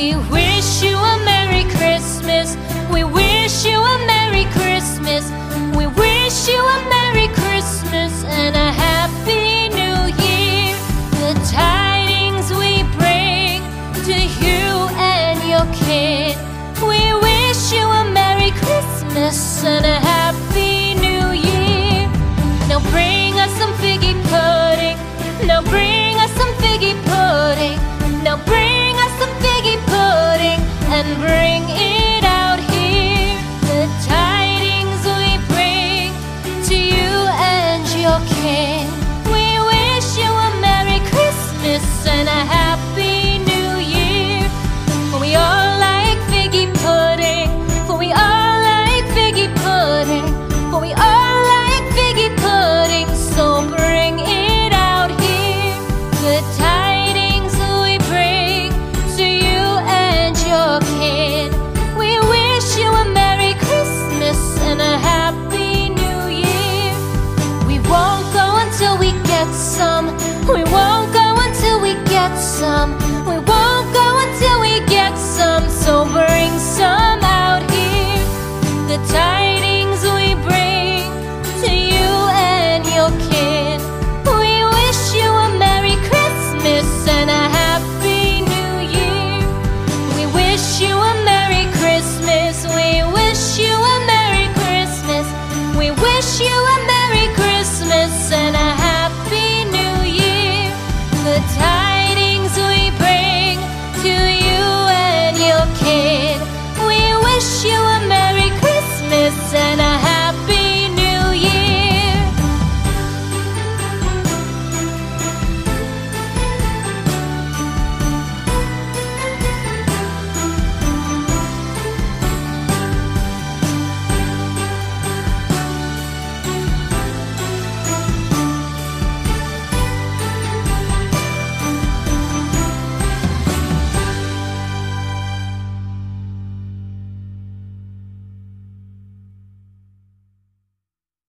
We wish you a Merry Christmas. We wish you a Merry Christmas. We wish you a Merry Christmas and a Happy New Year. The tidings we bring to you and your kid. We wish you a Merry Christmas and a Happy New Year. Now bring us some figgy pudding. Now bring us some figgy pudding. Now bring us some figgy pudding and bring it out here. The tidings we bring to you and your king. We wish you a Merry Christmas and a Happy New Year. For we all like figgy pudding. For we all like figgy pudding. For we all like figgy pudding. So bring it out here. The tidings we bring to you and your kid. We wish you a Merry Christmas and a Happy New Year. We won't go until we get some.